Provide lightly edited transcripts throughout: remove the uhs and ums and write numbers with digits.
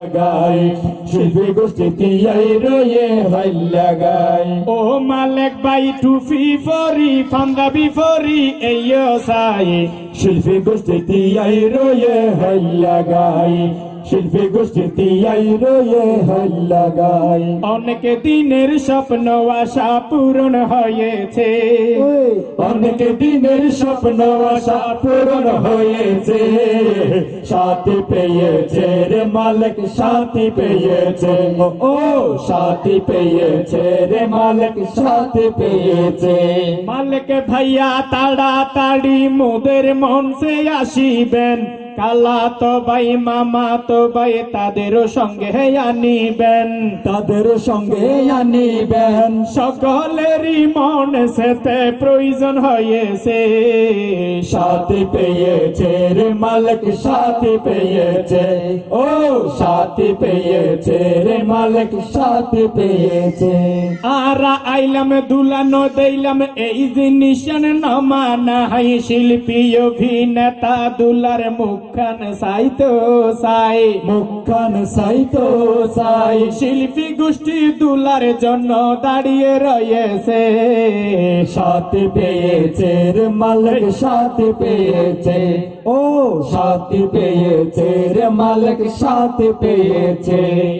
শিল্পী গোষ্ঠী তিয়াই রয়ে হাইলা গায় ও মালেক বাই টুফি ফরি পাঞ্জাবি ফরি এইও সাই শিল্পী গোষ্ঠী তিয়াই রয়ে হাইলা গায় শিল্পী গোষ্ঠী তিয়াই রয়ে হাইলা গায় অনেক দিনের স্বপ্ন আশা পূরণ হয়েছে অনেক দিনের স্বপ্ন আশা পূরণ হয়েছে সাথী পেয়েছে রে মালিক সাথী পেয়েছে ও সাথী পেয়েছে রে মালিক সাথী পেয়েছে মালিক ভাইয়া তাড়াতাড়ি মোদের মঞ্চে আসিবেন কালা তো ভাই মামা তো ভাই তাদেরও সঙ্গে আনিবেন তাদের সঙ্গে আনিবেন সকলেরই মন সেতে প্রয়োজন হয়েছে সাথী পেয়েছে রে মালিক সাথী পেয়েছে ও সাথী পেয়েছে রে মালিক সাথী পেয়েছে আর আইলাম দুলানো দিলাম এই জিনিস নামা নাই শিল্পী অভিনেতা দুলার মুখখান সাইতো সাই মুখখান সাইতো সাই শিল্পী গোষ্ঠী দুলার জন্য দাঁড়িয়ে রয়েছে সাথী পেয়েছে রে মালিক সাথী পেয়েছে ও সাথী পেয়েছে রে মালিক সাথী পেয়েছে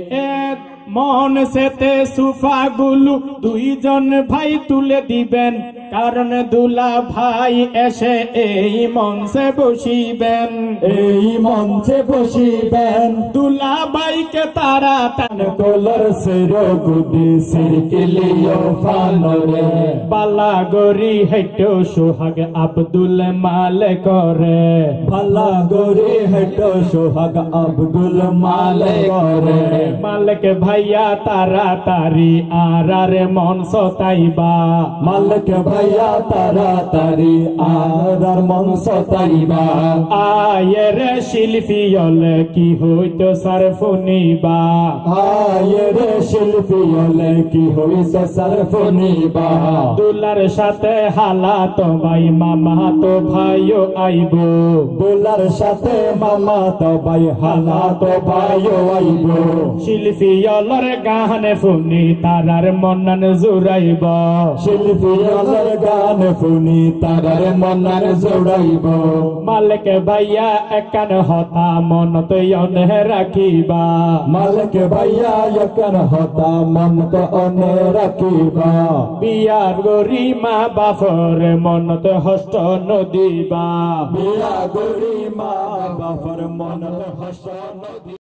মন সেতে সুফাগুলো দুইজন ভাই তুলে দিবেন কারণ দুলা ভাই এসে এই মঞ্চে বসিবেন এই মঞ্চে বসিবেন দুলা ভাইকে তারা টান কলর সেরো গুদি সিরকিলিও ফানরে বালা গরি হেটো সোহাগ আব্দুল মালিক করে ভালা গরি হেটো সোহাগ আব্দুল মালিক করে মালিক ভাইয়া তাড়াতাড়ি আর মঞ্চ তাইবা মালিক ভাইয়া তাড়াতাড়ি আর মঞ্চ তাইবা আয়ের শিল্পী হলে কি হইতো সার ফুনিবা আয়ের শিল্পী হলে কি হইতো সার ফুনিবা দুলার সাথে হালা তো ভাই মামা তো ভাইও আইব দুলার সাথে মামা তো ভাই হালা তো ভাইও আইব শিল্পী অলর গানে ফুনি তারার মনন জুড়াইব শিল্পী অলর গান ফুনি তারার মনন জুড়াইব মালিক ভাইয়া একান হতা মন তো অনে রাখিবা মালিক ভাইয়া একান হতা মন তো অনে রাখিবা বিয়ার গরি মা বাফর মন তো হস্ত নদিবা বিয়া গরি মা বাফর মন তো হস্ত নদিবা।